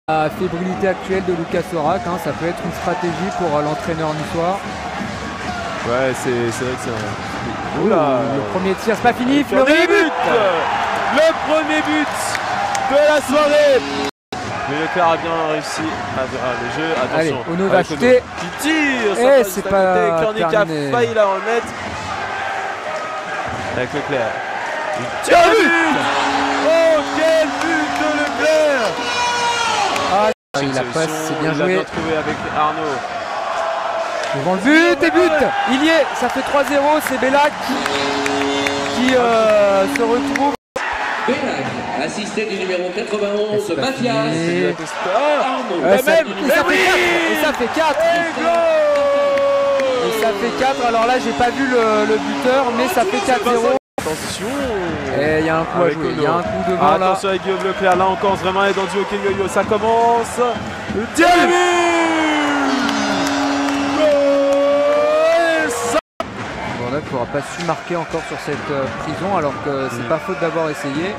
La fébrilité actuelle de Lucas Sorak, hein, ça peut être une stratégie pour l'entraîneur niçois. Ouais, c'est vrai que c'est... Oula, le premier tir, c'est pas fini, Fleury, but. Le premier but de la soirée. Mais Leclerc a bien réussi le jeu, attention. Allez, Ono va shooter. Qui tire, et c'est pas Kornic a failli la remettre. Avec Leclerc. Il tire le but. Oh, quel but de Leclerc. La passe, c'est bien joué. Il a bien trouvé avec Arnaud. Devant le but et but. Il y est, ça fait 3-0, c'est Bellac qui se retrouve. Bellac, assisté du numéro 91, Mathias. Et ça fait 4. Et ça fait 4. Alors là, j'ai pas vu le buteur, mais ça fait 4-0. Attention. Et il y a un coup à jouer, il y a un coup devant là. Attention avec Guillaume Leclerc, là encore vraiment est dans du hockey yo-yo, ça commence. Grenoble n'aura pas su marquer encore sur cette prison alors que c'est pas faute d'avoir essayé.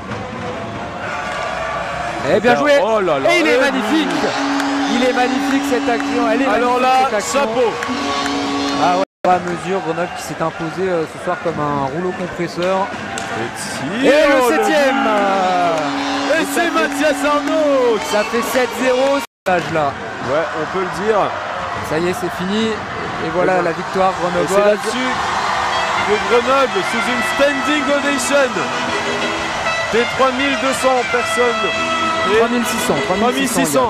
Et bien joué. Oh là là, et il est magnifique. Il est magnifique cette action. Elle est alors magnifique, là, chapeau. Ah ouais, à mesure, Grenoble qui s'est imposé ce soir comme un rouleau compresseur. Et le 7ème. Et c'est Mathias Arnaud. Ça fait 7-0 cet âge-là. Ouais, on peut le dire. Ça y est, c'est fini. Et voilà la victoire grenobloise. C'est là-dessus que Grenoble, sous une standing ovation des 3200 personnes. 3600.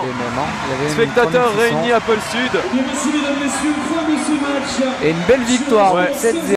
Spectateurs réunis à Pôle Sud. Et une belle victoire, 7-0.